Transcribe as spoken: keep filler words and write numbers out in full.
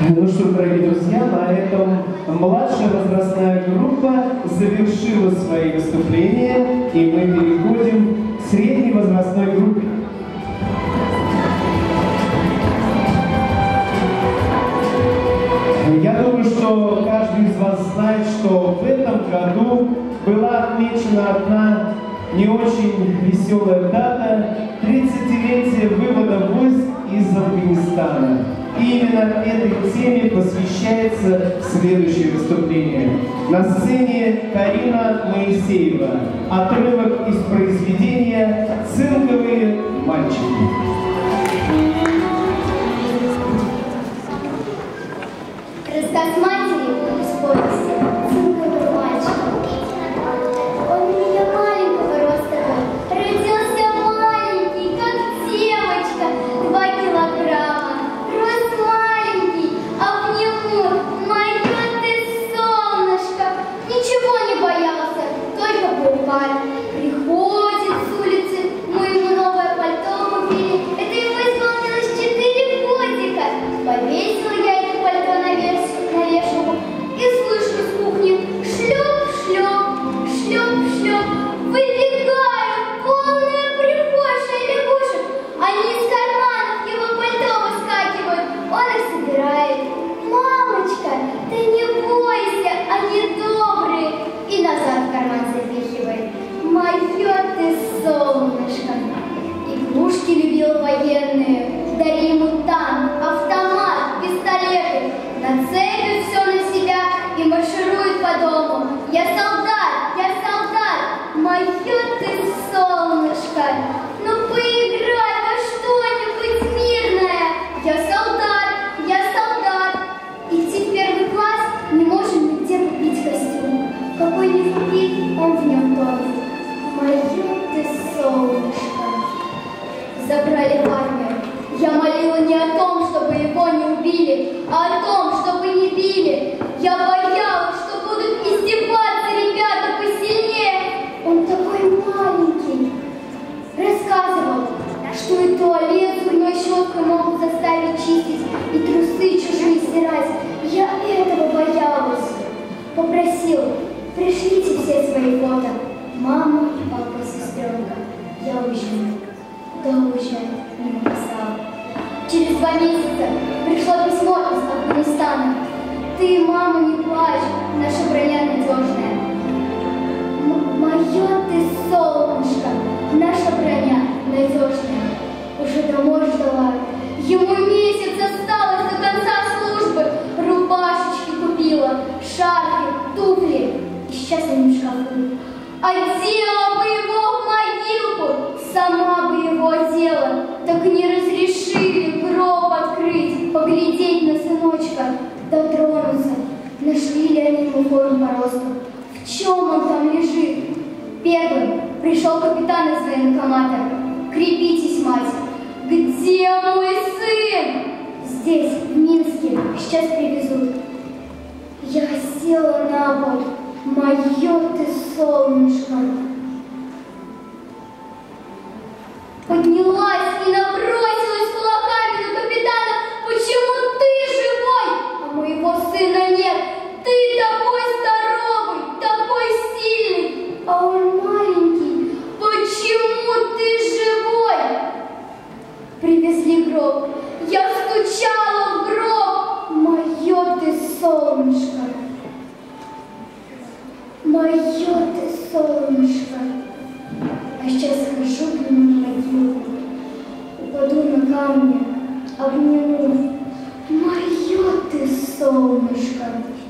Ну что, дорогие друзья, на этом младшая возрастная группа завершила свои выступления, и мы переходим к средней возрастной группе. Я думаю, что каждый из вас знает, что в этом году была отмечена одна не очень веселая дата – тридцатилетие вывода войск из Афганистана. И именно этой теме посвящается следующее выступление. На сцене Карина Моисеева. Отрывок из произведения «Цинковые мальчики». Рассказ матери из повести «Цинковый мальчик». Он у меня маленького роста был, родился маленький, как девочка, два килограмма. Рост маленький, а в нему мое ты солнышко. Ничего не боялся, только бухать. Приходит с улицы, мы ему новое пальто купили. Это ему исполнилось четыре годика. Повесила я это пальто на вешалку и слышу с кухни шлеп-шлеп, шлеп-шлеп. Выбегаю, полная прихожая лягушек. Они из карманов его пальто выскакивают. Он их собирает. Мамочка, ты не бойся, они добрые. И назад в карман запихивает. Мое ты солнышко. Игрушки любил военные. Дари ему танк, автомат, пистолеты. Нацепит все на себя и марширует по дому. Я солдат, я солдат. Мое ты солнышко. Ну поиграй во что-нибудь мирное. Я солдат, я солдат. Идти в первый класс не можем нигде купить костюм. Какой не купить, он в нем тонет. Мое ты солнышко. Забрали в армию. Я молила не о том, чтобы его не убили, а о том, чтобы не били. Я боялась, что будут издеваться ребята посильнее. Он такой маленький. Рассказывал, что и туалет зубной щеткой могут заставить чистить, и трусы чужие стирать. Я этого боялась. Попросил, пришлите все свои фото. Мама, папа, сестренка. Я уезжаю. Да, уезжаю. Не написала. Через два месяца пришло письмо из Афганистана. Ты, мама, не плачь, наша броня надежная. М- Мое ты солнышко, наша броня надежная. Уже домой ждала. Ему месяц осталось до конца службы. Рубашечки купила, шарфи, туфли. И сейчас они в шкафу. Одела бы его в могилку, сама бы его одела. Так не разрешили гроб открыть, поглядеть на сыночка, дотронуться. Нашли ли они ему форму по росту? В чем он там лежит? Первым пришел капитан из военкомата. Крепитесь, мать. Где мой сын? Здесь, в Минске, сейчас привезут. Я села на пол. Мое ты солнышко. Поднялась и набросилась кулаками на капитана. Почему ты живой, а моего сына нет? Ты такой здоровый, такой сильный, а он маленький. Почему ты живой? Привезли гроб. Я стучала в гроб. Мое ты солнышко. Мое ты солнышко. А сейчас схожу к нему на могилу, упаду на камни, обниму. Мое ты солнышко.